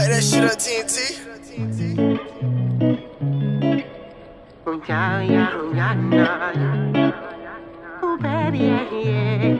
that shit up, TNT. Oh, baby, yeah.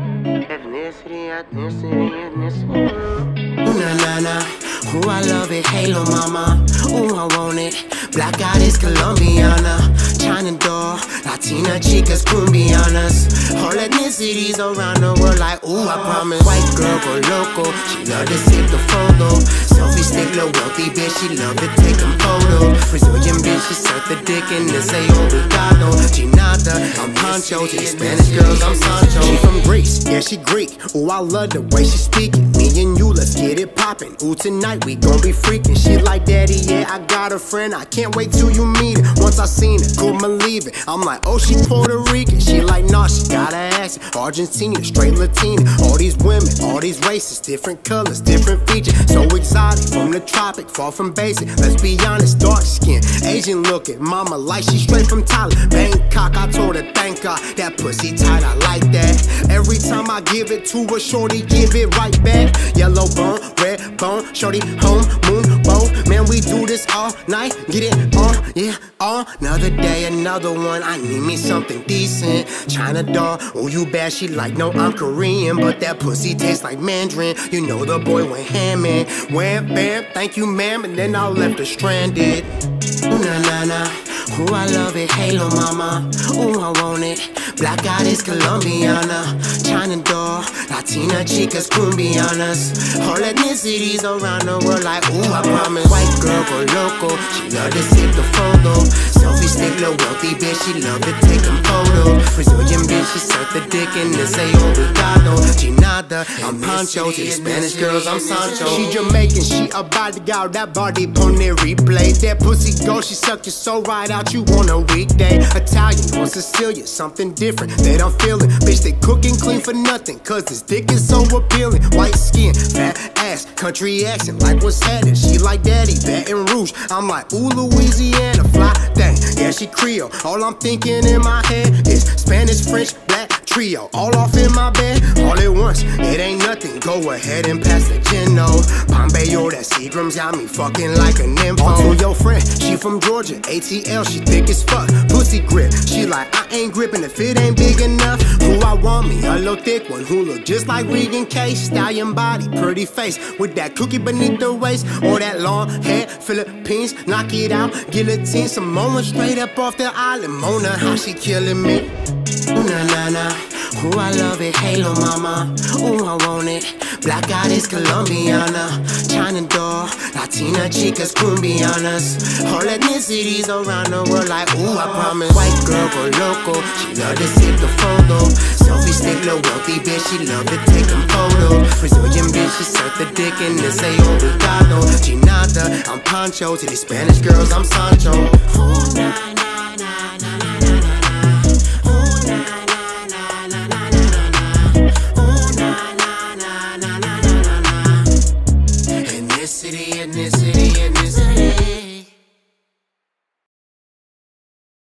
Ethnicity. Ooh, na. Ooh, I love it. Halo, mama. Ooh, I want it. Black Goddess, Colombiana. China doll, Latina chicas, cumbianas. All ethnicities around the world like, ooh, I promise. White girl go loco, she love to sip the photo. Selfie stick, little wealthy bitch, she love to take them photos. Brazilian bitch, she suck the dick and then say obrigado. Ginata, I'm Pancho. To the Spanish girls, I'm Sancho. She from Greece, yeah, she Greek. Ooh, I love the way she speaking. Me and you, let's get it poppin'. Ooh, tonight we gon' be freaking. She like, daddy, yeah, I got a friend. I can't wait till you meet her. Once I seen it, couldn't believe it. I'm like, oh, she Puerto Rican. She like, nah, she got an accent. Argentina, straight Latina. All these women, all these races, different colors, different features. So exotic, from the tropic, far from basic. Let's be honest, dark skin, Asian looking. Mama like she straight from Thailand. Bangkok, I told her, thank God, that pussy tight, I like that. Every time I give it to her, shorty give it right back. Yellow bone, red bone, shorty home, moon, both. Man, we do this all night, get it on, yeah, on. Another day, another one, I need me something decent. China doll, oh you bad, she like, no, I'm Korean. But that pussy tastes like Mandarin. You know the boy went ham in. Wham, bam, thank you ma'am, and then I left her stranded. Ooh, na. Ooh, I love it. Halo, mama. Ooh, I want it. Black Goddess, Colombiana. China doll, Latina chicas, cumbianas. All ethnicities around the world like, ooh, I promise. White girl go loco, she love to sip the photo. Selfie stick, little wealthy bitch, she love to take them photos. Brazilian bitch, she suck the dick and then say obrigado. Ginada, I'm Pancho. To the Spanish girls, I'm Sancho. She Jamaican, she a body girl, that body pon there replay. That pussy go, she suck your soul right out you on a weekday. Italian or Sicilian, something different that I'm feeling. Bitch, they cooking clean for nothing, cause this dick is so appealing. White skin, fat ass, country accent, like what's happening. She like daddy, Baton Rouge. I'm like, ooh, Louisiana, fly thing. Yeah, she Creole. All I'm thinking in my head is Spanish, French, black trio. All off in my bed, all at once. It ain't nothing, go ahead and pass the gino. Pompeo, that Seagram's got me fucking like a nympho. On to your friend, she from Georgia, ATL, she thick as fuck. Pussy grip, she like, I ain't gripping if it ain't big enough. Who I want me, a little thick one who look just like Regan K. Stallion body, pretty face, with that cookie beneath the waist. Or that long hair, Philippines, knock it out, guillotine. Samoan straight up off the island. Mona, how she killing me. Ooh, na. Ooh, I love it. Halo, mama. Ooh, I want it. Black Goddess, Colombiana. China doll, Latina chicas, cumbianas. All ethnicities around the world like, ooh, I promise. White girl go loco, she love to sip the photo. Selfie stick, little wealthy bitch, she love to take them photos. Brazilian bitch, she suck the dick and then say obrigado. Ginata, I'm Pancho. To the Spanish girls, I'm Sancho. Ooh, na.